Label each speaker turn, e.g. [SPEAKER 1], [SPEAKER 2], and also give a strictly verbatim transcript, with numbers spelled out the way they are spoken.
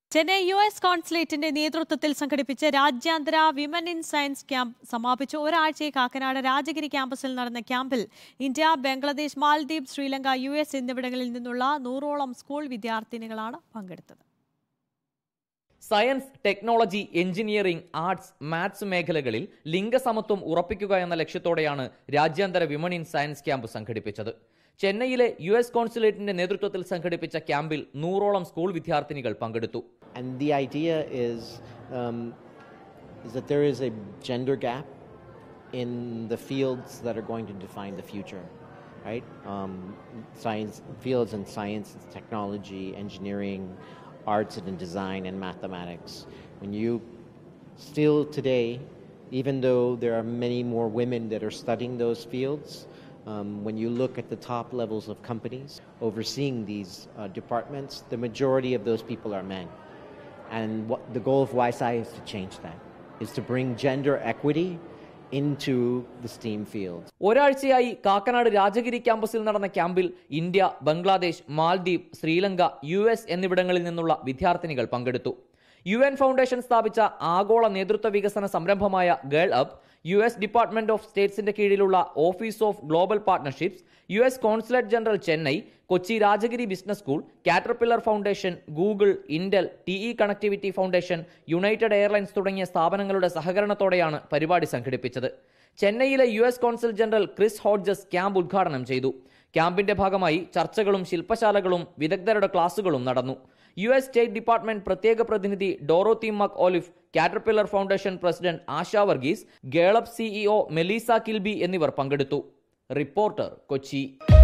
[SPEAKER 1] Chennai U S കോൺസുലേറ്റിന്റെ നേതൃത്വത്തിൽ സംഘടിപ്പിച്ച രാജ്യാന്തര വിമൻ ഇൻ സയൻസ് ക്യാമ്പ് സമാപിച്ചു. ഒരാഴ്ചയെ കാക്കനാട് രാജഗിരി ക്യാമ്പസിൽ നടന്ന ക്യാമ്പിൽ India, Bangladesh, Maldives, Sri Lanka, U S എന്നിവിടങ്ങളിൽ നിന്നുള്ള നൂറോളം സ്കൂൾ വിദ്യാർത്ഥിനികളാണ് പങ്കെടുത്തത്.
[SPEAKER 2] Science, technology, engineering, arts, maths മേഖലകളിൽ ലിംഗസമത്വം ഉറപ്പിക്കുക എന്ന ലക്ഷ്യത്തോടെയാണ് രാജ്യാന്തര വിമൻ ഇൻ സയൻസ് ക്യാമ്പ് സംഘടിപ്പിച്ചത്. ചെന്നൈയിലെ യു എസ് കോൺസുലേറ്റിന്റെ നേതൃത്വത്തിൽ സംഘടിപ്പിച്ച ക്യാമ്പിൽ നൂറോളം സ്കൂൾ വിദ്യാർത്ഥിനികൾ പങ്കെടുത്തു.
[SPEAKER 3] And the idea is um, is that there is a gender gap in the fields that are going to define the future, right? Um, science fields in science, technology, engineering, arts and design, and mathematics. When you still today, even though there are many more women that are studying those fields, um, when you look at the top levels of companies overseeing these uh, departments, the majority of those people are men. And what the goal of Y S I is to change that, is to bring gender equity into the STEAM fields.
[SPEAKER 2] ഒരാഴ്ചയായി കാക്കനാട് രാജഗിരി ക്യാമ്പസിൽ നടന്ന ക്യാമ്പിൽ India, Bangladesh, Maldives, Sri Lanka, U S എന്നിവിടങ്ങളിൽ നിന്നുള്ള വിദ്യാർത്ഥിനികൾ പങ്കെടുത്തു. U N foundation സ്ഥാപിച്ച ആഗോള നേതൃത്വ വികസന സംരംഭമായ girl up, U S department of സ്റ്റേറ്റ്സിന്റെ കീഴിലുള്ള office of global partnerships, U S consulate general Chennai, Kochi Rajagiri business school, Caterpillar foundation, Google, Intel, T E connectivity foundation, United Airlines തുടങ്ങിയ സ്ഥാപനങ്ങളുടെ സഹകരണത്തോടെയാണ് പരിപാടി സംഘടിപ്പിച്ചത്. ചെന്നൈയിലെ U S consul general Chris Hodges camp ഉദ്ഘാടനം ചെയ്തു. ക്യാമ്പിന്റെ ഭാഗമായി ചർച്ചകളും ശില്പശാലകളും വിദഗ്ധരുടെ ക്ലാസുകളും നടന്നു. യു എസ് സ്റ്റേറ്റ് ഡിപ്പാർട്ട്മെന്റ് പ്രത്യേക പ്രതിനിധി Dorothy McAuliffe, Caterpillar foundation president Asha Varghese, Girl Up CEO Melissa Kilby എന്നിവർ പങ്കെടുത്തു. റിപ്പോർട്ടർ, കൊച്ചി.